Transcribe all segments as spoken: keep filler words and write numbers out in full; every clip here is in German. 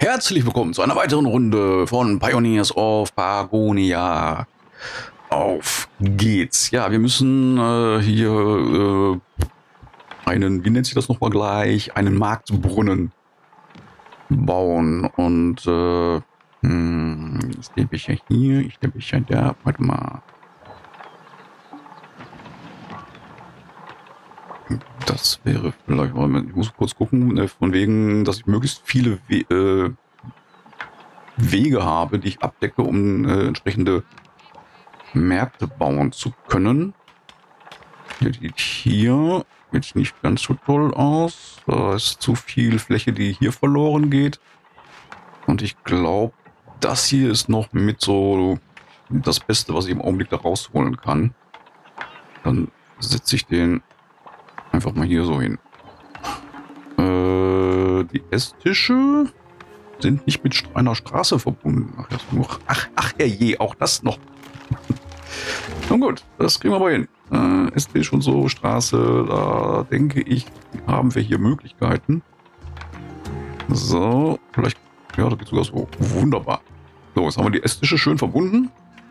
Herzlich willkommen zu einer weiteren Runde von Pioneers of Pagonia. Auf geht's. Ja, wir müssen äh, hier äh, einen, wie nennt sich das nochmal gleich, einen Marktbrunnen bauen. Und äh, hm, ist der Becher hier, ist der Becher da, warte mal. Das wäre vielleicht, ich muss kurz gucken, von wegen, dass ich möglichst viele We äh, Wege habe, die ich abdecke, um äh, entsprechende Märkte bauen zu können. Der sieht hier jetzt nicht ganz so toll aus. Da ist zu viel Fläche, die hier verloren geht. Und ich glaube, das hier ist noch mit so das Beste, was ich im Augenblick da rausholen kann. Dann setze ich den einfach mal hier so hin. Äh, die Esstische sind nicht mit einer Straße verbunden. Ach, das nur, ach, ach je, auch das noch. Nun gut, das kriegen wir aber hin. Äh, Esstisch und so, Straße, da denke ich, haben wir hier Möglichkeiten. So, vielleicht, ja, das geht sogar so. Wunderbar. So, jetzt haben wir die Esstische schön verbunden.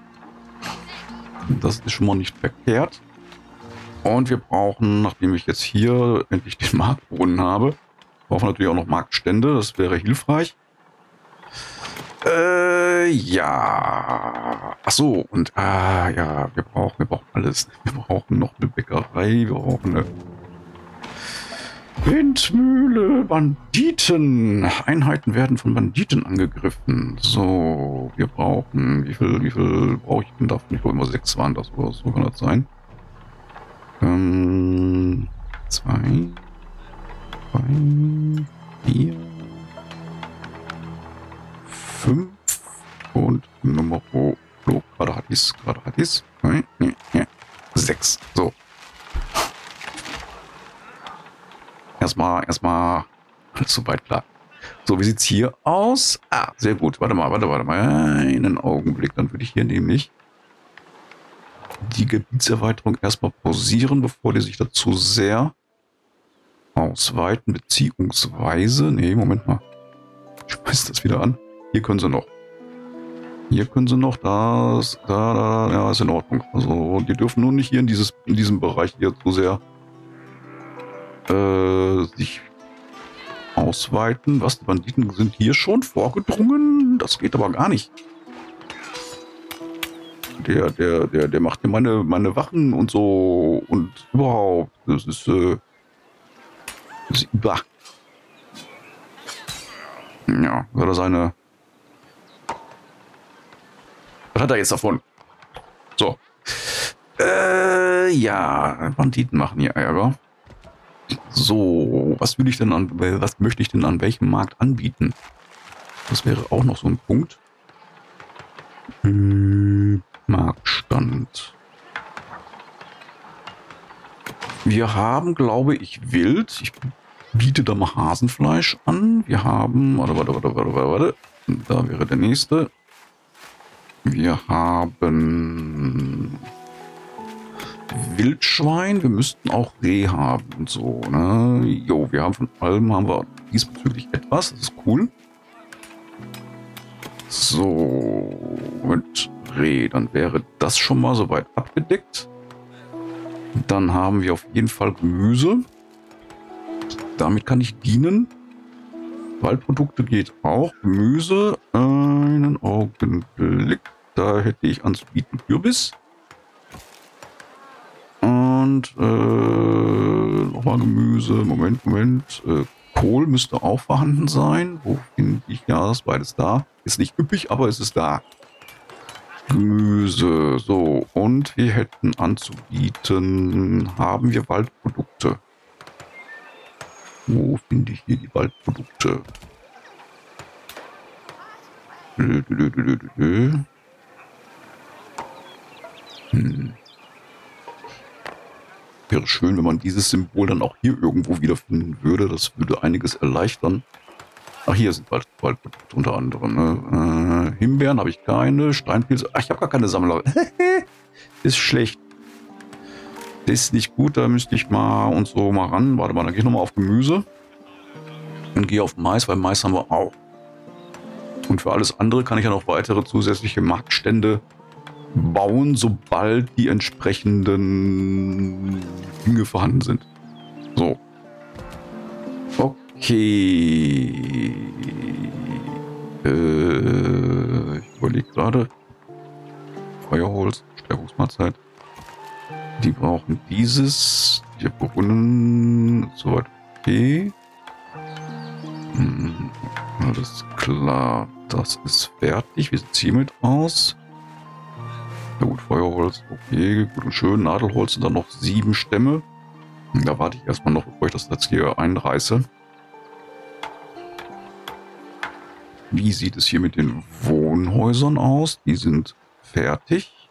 Das ist schon mal nicht verkehrt. Und wir brauchen, nachdem ich jetzt hier endlich den Marktbrunnen habe, brauchen wir natürlich auch noch Marktstände. Das wäre hilfreich. Äh, ja. Ach so, und ah, ja, wir brauchen, wir brauchen alles. Wir brauchen noch eine Bäckerei, wir brauchen eine Windmühle, Banditen. Einheiten werden von Banditen angegriffen. So, wir brauchen, wie viel, wie viel brauche ich denn davon? Ich glaube immer sechs waren das oder so kann das sein. Ähm, zwei, drei, vier, fünf und Nummer oh, gerade hat dies, gerade hat dies, sechs. So. Erstmal, erstmal, soweit klar. So, wie sieht's hier aus? Ah, sehr gut. Warte mal, warte, warte mal. Einen Augenblick, dann würde ich hier nämlich die Gebietserweiterung erstmal pausieren, bevor die sich dazu sehr ausweiten, beziehungsweise, nee, Moment mal. Ich schmeiß das wieder an. Hier können sie noch. Hier können sie noch, das, da, da, ja, ist in Ordnung. Also, die dürfen nur nicht hier in dieses, in diesem Bereich hier so sehr äh, sich ausweiten. Was, die Banditen sind hier schon vorgedrungen? Das geht aber gar nicht. Der, der, der, der macht mir meine, meine Wachen und so und überhaupt. Das ist, äh, das ist bah. Ja, soll er seine. Was hat er jetzt davon? So. Äh, ja, Banditen machen hier Ärger. So, was will ich denn an, was möchte ich denn an welchem Markt anbieten? Das wäre auch noch so ein Punkt. Hm. Marktstand. Wir haben, glaube ich, Wild. Ich biete da mal Hasenfleisch an. Wir haben, warte, warte, warte, warte, warte. Da wäre der nächste. Wir haben Wildschwein. Wir müssten auch Reh haben. So, ne? Jo, wir haben von allem haben wir diesbezüglich etwas. Das ist cool. So, mit Reh, dann wäre das schon mal soweit abgedeckt. Dann haben wir auf jeden Fall Gemüse. Damit kann ich dienen. Waldprodukte geht auch. Gemüse, einen Augenblick. Da hätte ich anzubieten Kürbis. Und äh, nochmal Gemüse. Moment, Moment. Äh, Kohl müsste auch vorhanden sein. Wo finde ich? Ja, das ist beides da. Ist nicht üppig, aber es ist da. Gemüse. So, und wir hätten anzubieten, haben wir Waldprodukte. Wo finde ich hier die Waldprodukte? Dö, dö, dö, dö, dö, dö. Hm. Wäre schön, wenn man dieses Symbol dann auch hier irgendwo wiederfinden würde. Das würde einiges erleichtern. Ach, hier sind Wald, Waldprodukte unter anderem. Ne? Äh, Himbeeren habe ich keine. Steinpilze. Ach, ich habe gar keine Sammler. Ist schlecht. Das ist nicht gut. Da müsste ich mal und so mal ran. Warte mal, dann gehe ich nochmal auf Gemüse. Und gehe auf Mais, weil Mais haben wir auch. Und für alles andere kann ich ja noch weitere zusätzliche Marktstände bauen, sobald die entsprechenden Dinge vorhanden sind. So. Okay. Äh, ich überlege gerade. Feuerholz, Stärkungsmahlzeit. Die brauchen dieses. Wir Brunnen. Soweit okay. Hm, alles klar. Das ist fertig. Wie sieht es hiermit aus? Ja gut, Feuerholz, okay, gut und schön. Nadelholz sind dann noch sieben Stämme. Da warte ich erstmal noch, bevor ich das jetzt hier einreiße. Wie sieht es hier mit den Wohnhäusern aus? Die sind fertig.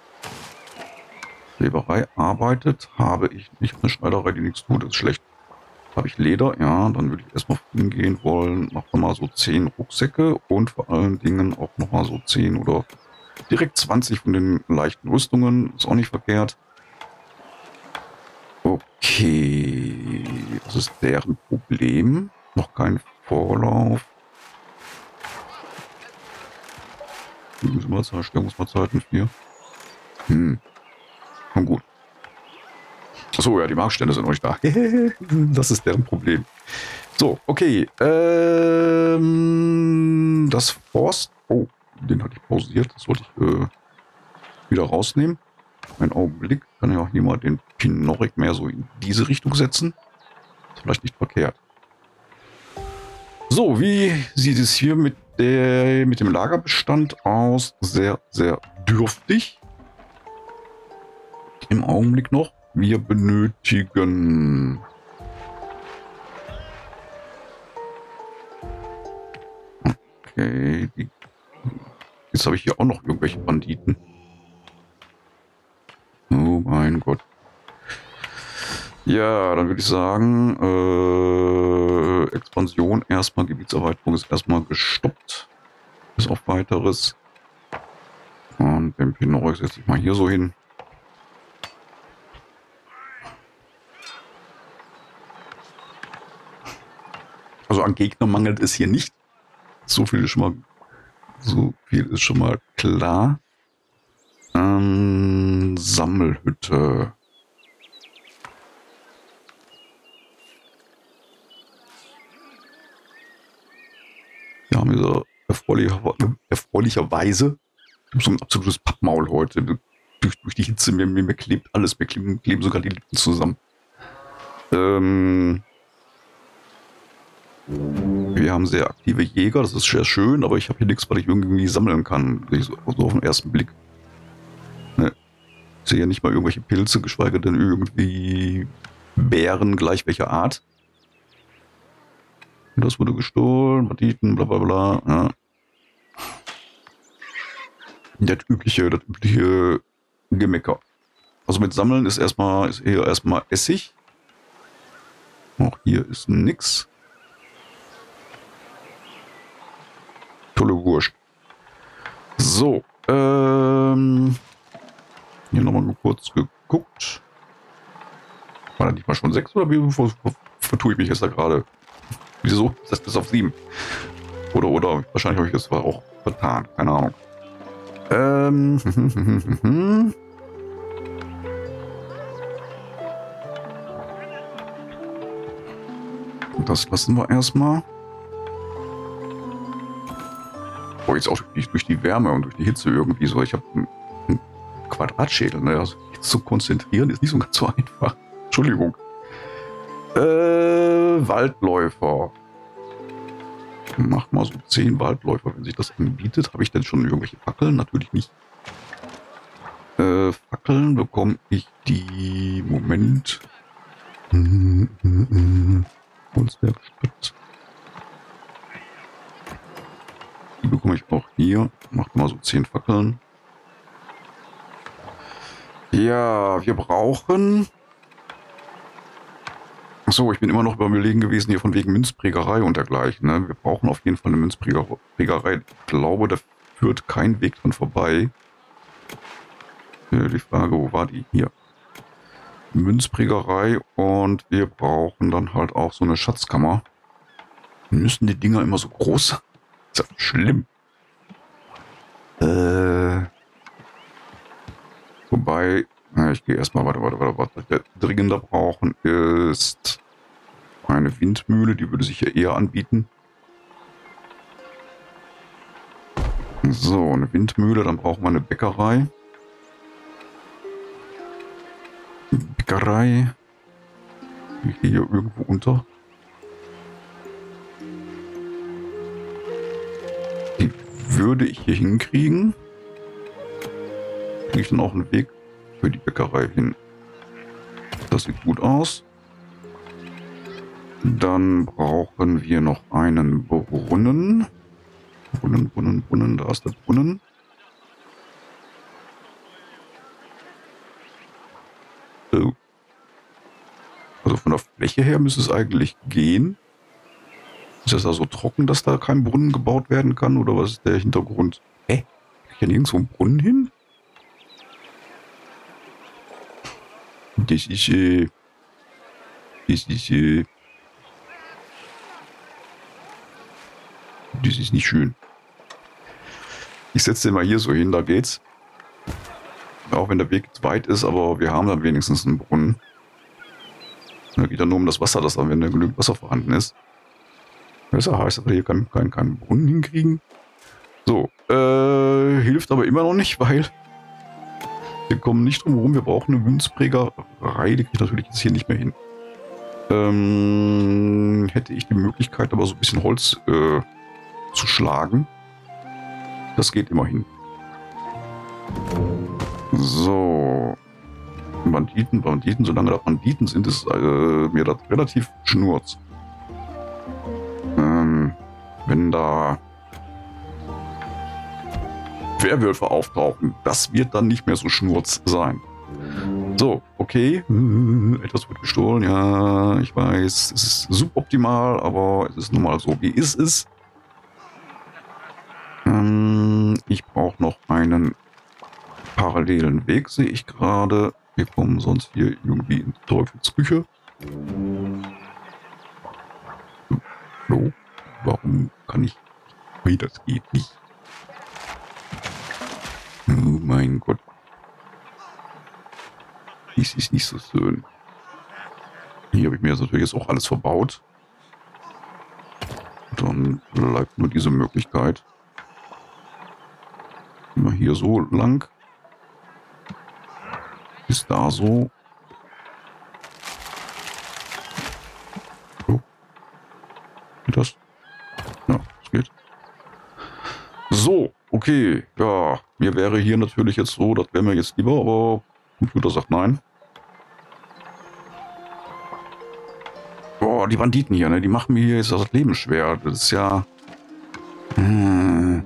Weberei arbeitet. Habe ich nicht eine Schneiderei, die nichts tut, das ist schlecht. Habe ich Leder? Ja, dann würde ich erstmal hingehen wollen. Machen wir mal so zehn Rucksäcke und vor allen Dingen auch nochmal so zehn oder direkt zwanzig von den leichten Rüstungen. Ist auch nicht verkehrt. Okay. Das ist deren Problem. Noch kein Vorlauf. Zerstörungsmahlzeiten vier. Hm. Schon gut. Achso, ja, die Marktstände sind noch nicht da. Das ist deren Problem. So, okay. Ähm, das Forst... Oh, den hatte ich pausiert. Das sollte ich äh, wieder rausnehmen. Einen Augenblick. Kann ja auch hier mal den Pinorik mehr so in diese Richtung setzen. Ist vielleicht nicht verkehrt. So, wie sieht es hier mit, der, mit dem Lagerbestand aus? Sehr, sehr dürftig. Im Augenblick noch. Wir benötigen... Okay. Die, jetzt habe ich hier auch noch irgendwelche Banditen. Oh mein Gott. Ja, dann würde ich sagen, äh, Expansion erstmal, Gebietserweiterung ist erstmal gestoppt. Bis auf weiteres. Und den Pinorik setze ich mal hier so hin. Also an Gegner mangelt es hier nicht. So viel ist schon mal, so viel ist schon mal klar. Ähm, Sammelhütte. Wir haben hier erfreulicher, erfreulicherweise so ein absolutes Pappmaul heute. Durch, durch die Hitze, mir, mir, mir klebt alles, mir kleben, kleben sogar die Lippen zusammen. Ähm, wir haben sehr aktive Jäger, das ist sehr schön, aber ich habe hier nichts, was ich irgendwie sammeln kann. So, so auf den ersten Blick. Ne. Ich sehe ja nicht mal irgendwelche Pilze, geschweige denn irgendwie Bären gleich welcher Art. Das wurde gestohlen, Banditen, bla bla bla. Ja. Das übliche, das übliche Gemecker. Also mit Sammeln ist erstmal ist eher erstmal Essig. Auch hier ist nix. Tolle Wurst. So, ähm, hier nochmal kurz geguckt. War da nicht mal schon sechs oder wie vertue ich mich jetzt da gerade? Wieso? Das ist auf sieben. Oder, oder, wahrscheinlich habe ich das auch vertan. Keine Ahnung. Ähm, das lassen wir erstmal. Oh, jetzt auch durch, durch die Wärme und durch die Hitze irgendwie so. Ich habe einen, einen Quadratschädel. Ne? Also jetzt zu konzentrieren ist nicht so ganz so einfach. Entschuldigung. Äh, Waldläufer. Mach mal so zehn Waldläufer, wenn sich das anbietet. Habe ich denn schon irgendwelche Fackeln? Natürlich nicht. Äh, Fackeln bekomme ich die... Moment. Holzwerkstatt. Die bekomme ich auch hier. Macht mal so zehn Fackeln. Ja, wir brauchen... Achso, ich bin immer noch über Überlegen gewesen, hier von wegen Münzprägerei und dergleichen. Ne? Wir brauchen auf jeden Fall eine Münzprägerei. Ich glaube, da führt kein Weg dran vorbei. Die Frage, wo war die? Hier. Münzprägerei und wir brauchen dann halt auch so eine Schatzkammer. Müssen die Dinger immer so groß sein? Ist ja schlimm. Äh, wobei, na, ich gehe erstmal, warte, warte, warte, warte. Was wir dringender brauchen ist eine Windmühle, die würde sich ja eher anbieten. So, eine Windmühle, dann brauchen wir eine Bäckerei. Bäckerei. Hier irgendwo unter. Die würde ich hier hinkriegen. Kriege ich dann auch einen Weg für die Bäckerei hin. Das sieht gut aus. Dann brauchen wir noch einen Brunnen. Brunnen, Brunnen, Brunnen, da ist der Brunnen. So. Also von der Fläche her müsste es eigentlich gehen. Ist das da so trocken, dass da kein Brunnen gebaut werden kann? Oder was ist der Hintergrund? Hä? Krieg ich hier nirgendwo einen Brunnen hin? Das ist, äh... Das ist, äh... Das ist nicht schön. Ich setze den mal hier so hin, da geht's. Auch wenn der Weg weit ist, aber wir haben dann wenigstens einen Brunnen. Da geht ja nur um das Wasser, dass dann, wenn da genügend Wasser vorhanden ist. Das heißt, aber hier kann kein, kein Brunnen hinkriegen. So, äh, hilft aber immer noch nicht, weil wir kommen nicht drum herum. Wir brauchen eine Münzprägerei, die kriege ich natürlich jetzt hier nicht mehr hin. Ähm, hätte ich die Möglichkeit, aber so ein bisschen Holz äh, zu schlagen. Das geht immerhin. So. Banditen, Banditen, solange da Banditen sind, ist äh, mir das relativ schnurz. Ähm, wenn da Werwölfe auftauchen, das wird dann nicht mehr so schnurz sein. So, okay. Etwas wird gestohlen, ja, ich weiß. Es ist suboptimal, aber es ist nun mal so, wie es ist. Ähm, ich brauche noch einen parallelen Weg, sehe ich gerade. Wir kommen sonst hier irgendwie in Teufelsküche. So, warum kann ich... Wie, das geht nicht. Oh mein Gott. Dies ist nicht so schön. Hier habe ich mir das natürlich jetzt auch alles verbaut. Dann bleibt nur diese Möglichkeit. Immer hier so lang. Ist da so. So. Geht das? Ja, das geht. So, okay. Ja, mir wäre hier natürlich jetzt so, das wäre mir jetzt lieber, aber Computer sagt nein. Boah, die Banditen hier, ne? Die machen mir hier jetzt das Leben schwer. Das ist ja... Hm.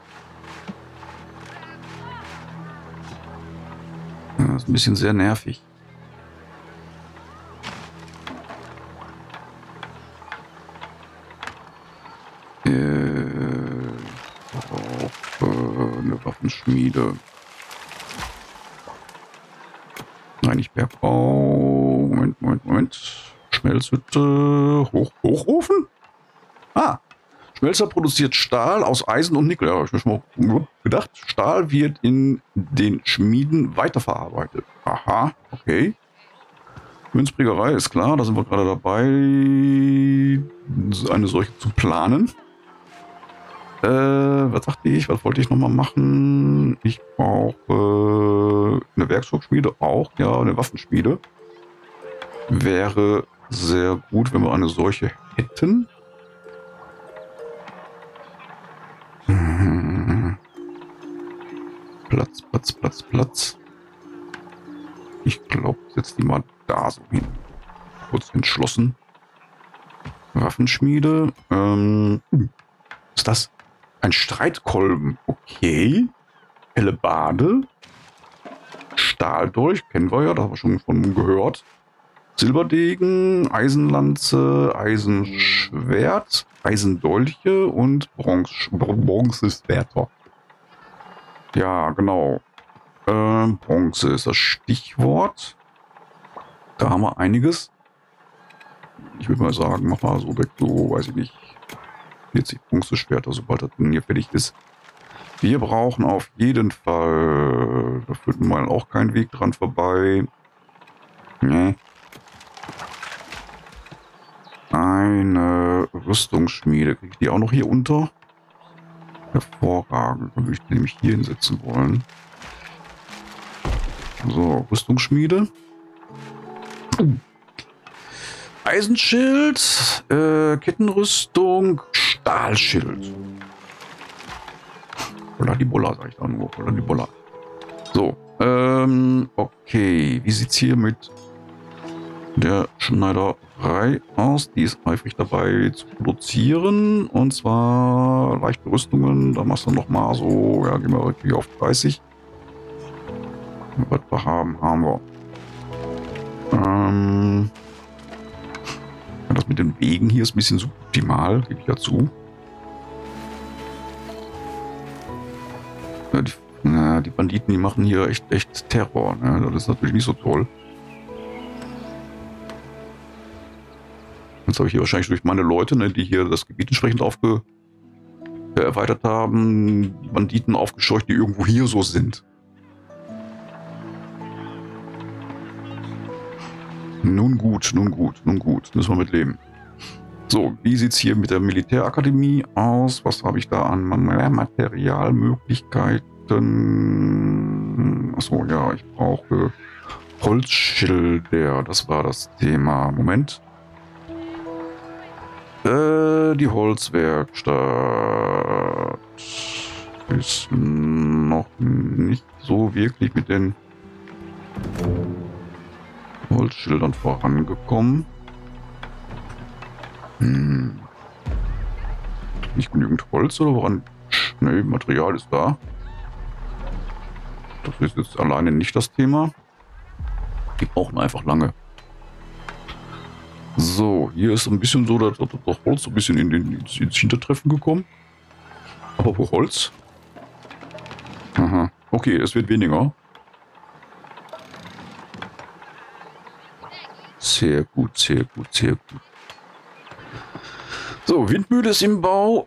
Das ist ein bisschen sehr nervig. Äh, auch, äh, eine Waffenschmiede. Nein, nicht Bergbau. Moment, Moment, Moment. Schmelzhütte. Hoch, Hochofen? Ah. Schmelzer produziert Stahl aus Eisen und Nickel. Ja, hab ich mir schon mal gedacht. Stahl wird in den Schmieden weiterverarbeitet. Aha, okay. Münzprägerei ist klar, da sind wir gerade dabei, eine solche zu planen. Äh, was dachte ich? Was wollte ich nochmal machen? Ich brauche äh, eine Werkzeugschmiede auch, ja, eine Waffenschmiede. Wäre sehr gut, wenn wir eine solche hätten. Platz, Platz, Platz, Platz. Ich glaube, setze die mal da so hin. Kurz entschlossen. Waffenschmiede. Ähm, was ist das? Ein Streitkolben. Okay. Hellebade. Stahldolch. Kennen wir ja, da haben wir schon von gehört. Silberdegen, Eisenlanze, Eisenschwert, Eisendolche und Bronze, Bronzeschwerter. Ja, genau. Ähm, Bronze ist das Stichwort. Da haben wir einiges. Ich würde mal sagen, mach mal so weg, so, weiß ich nicht. vierzig Bronzeschwerter, sobald das Ding hier fertig ist. Wir brauchen auf jeden Fall, da führt mal auch kein Weg dran vorbei. Nee. Eine Rüstungsschmiede. Kriege ich die auch noch hier unter? Hervorragend. Dann würde ich die nämlich hier hinsetzen wollen. So, Rüstungsschmiede. Eisenschild, äh, Kettenrüstung, Stahlschild. Oder die Bulla, sag ich da nur. Oder die Bulla. So, ähm, okay. Wie sieht's hier mit der Schneiderei aus? Die ist eifrig dabei zu produzieren. Und zwar leichte Rüstungen. Da machst du nochmal so, ja, gehen wir wirklich auf dreißig. Was wir haben, haben wir. Ähm, das mit den Wegen hier ist ein bisschen suboptimal, gebe ich dazu. Ja, die, na, die Banditen, die machen hier echt, echt Terror. Ne? Das ist natürlich nicht so toll. Jetzt habe ich hier wahrscheinlich durch meine Leute, ne, die hier das Gebiet entsprechend aufge äh, erweitert haben, die Banditen aufgescheucht, die irgendwo hier so sind. Nun gut, nun gut, nun gut. Müssen wir mit leben. So, wie sieht es hier mit der Militärakademie aus? Was habe ich da an Materialmöglichkeiten? Achso, ja, ich brauche Holzschilder. Das war das Thema. Moment. Äh, die Holzwerkstatt ist noch nicht so wirklich mit den Holzschildern vorangekommen. Hm. Nicht genügend Holz oder woran? Nee, Material ist da. Das ist jetzt alleine nicht das Thema. Die brauchen einfach lange. So, hier ist ein bisschen so, dass das Holz ein bisschen in den, ins, ins Hintertreffen gekommen. Aber wo Holz? Aha. Okay, es wird weniger. Sehr gut, sehr gut, sehr gut. So, Windmühle ist im Bau.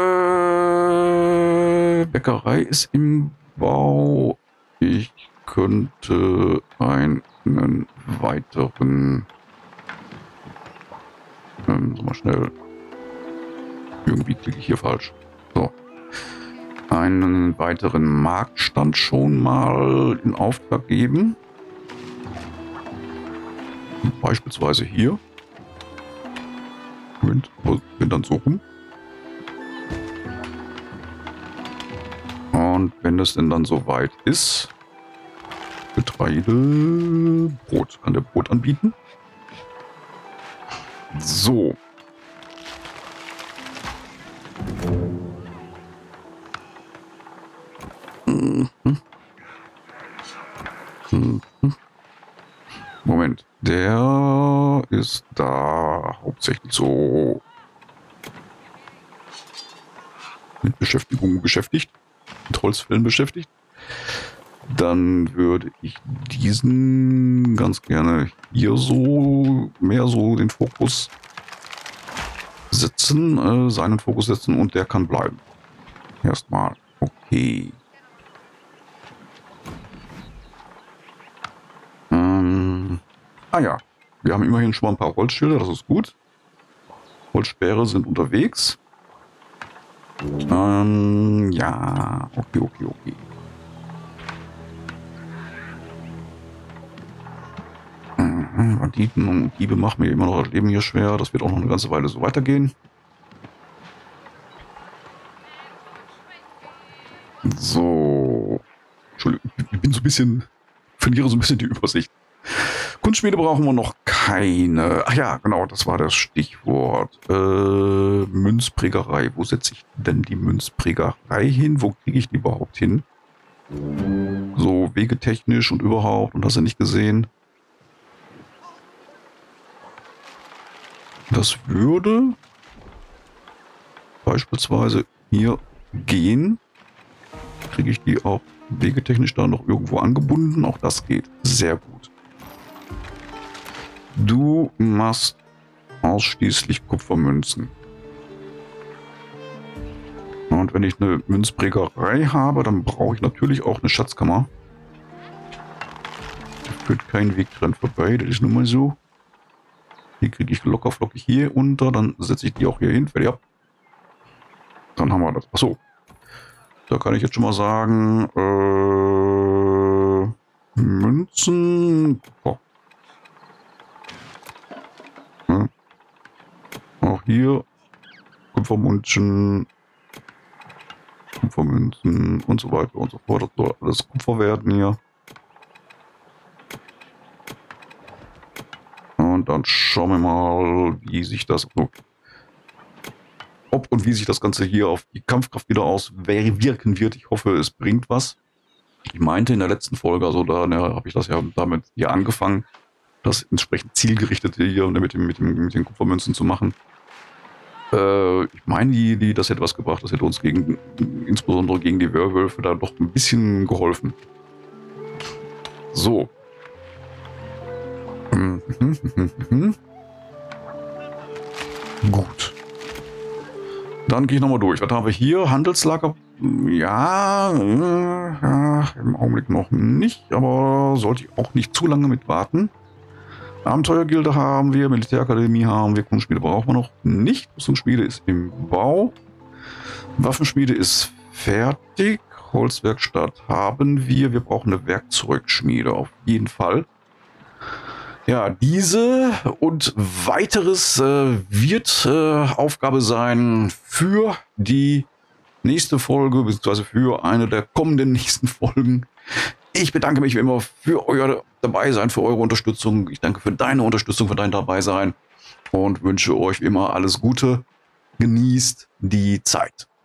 Äh, Bäckerei ist im Bau. Ich könnte einen weiteren... Ähm, so mal schnell. Irgendwie klicke ich hier falsch. So. Einen weiteren Marktstand schon mal in Auftrag geben. Beispielsweise hier. Moment, bin dann so rum. Und wenn es denn dann soweit ist, Getreide, Brot, kann der Brot anbieten. So. Mhm. Mhm. Moment, der ist da hauptsächlich so mit Beschäftigung beschäftigt, mit Holzfällen beschäftigt. Dann würde ich diesen ganz gerne hier so mehr so den Fokus setzen, äh, seinen Fokus setzen und der kann bleiben. Erstmal. Okay. Ähm, ah ja, wir haben immerhin schon mal ein paar Holzschilder, das ist gut. Holzsperre sind unterwegs. Ähm, ja, okay, okay, okay. Banditen und Diebe machen mir immer noch das Leben hier schwer. Das wird auch noch eine ganze Weile so weitergehen. So. Entschuldigung, ich bin so ein bisschen, verliere so ein bisschen die Übersicht. Kunstschmiede brauchen wir noch keine. Ach ja, genau, das war das Stichwort. Äh, Münzprägerei. Wo setze ich denn die Münzprägerei hin? Wo kriege ich die überhaupt hin? So wegetechnisch und überhaupt. Und hast du nicht gesehen? Das würde beispielsweise hier gehen. Kriege ich die auch wegetechnisch da noch irgendwo angebunden? Auch das geht. Sehr gut. Du machst ausschließlich Kupfermünzen. Und wenn ich eine Münzprägerei habe, dann brauche ich natürlich auch eine Schatzkammer. Da führt kein Weg dran vorbei, das ist nun mal so. Die kriege ich locker flockig hier unter, dann setze ich die auch hier hin, fertig ab. Dann haben wir das. Achso. Da kann ich jetzt schon mal sagen, äh, Münzen. Oh. Ja. Auch hier Kupfermünzen, Kupfermünzen und so weiter und so fort. Das soll alles Kupfer werden hier. Und dann schauen wir mal, wie sich das, ob und wie sich das Ganze hier auf die Kampfkraft wieder auswirken wird. Ich hoffe, es bringt was. Ich meinte in der letzten Folge, also da ne, habe ich das ja damit hier angefangen, das entsprechend zielgerichtet hier mit, dem, mit, dem, mit den Kupfermünzen zu machen. Äh, ich meine, die, die, das hätte was gebracht. Das hätte uns gegen, insbesondere gegen die Werwölfe da doch ein bisschen geholfen. So. Gut. Dann gehe ich nochmal durch. Was haben wir hier? Handelslager? Ja, äh, im Augenblick noch nicht, aber sollte ich auch nicht zu lange mit warten. Abenteuergilde haben wir, Militärakademie haben wir, Kunstschmiede brauchen wir noch nicht. Rüstungsschmiede ist im Bau. Waffenschmiede ist fertig. Holzwerkstatt haben wir. Wir brauchen eine Werkzeugschmiede auf jeden Fall. Ja, diese und weiteres äh, wird äh, Aufgabe sein für die nächste Folge, beziehungsweise für eine der kommenden nächsten Folgen. Ich bedanke mich wie immer für euer Dabeisein, für eure Unterstützung. Ich danke für deine Unterstützung, für dein Dabeisein und wünsche euch wie immer alles Gute. Genießt die Zeit.